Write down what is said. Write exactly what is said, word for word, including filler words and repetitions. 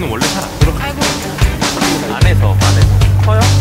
여기는 원래 잘 안 들어가. 아이고. 안에서 안에서 커요?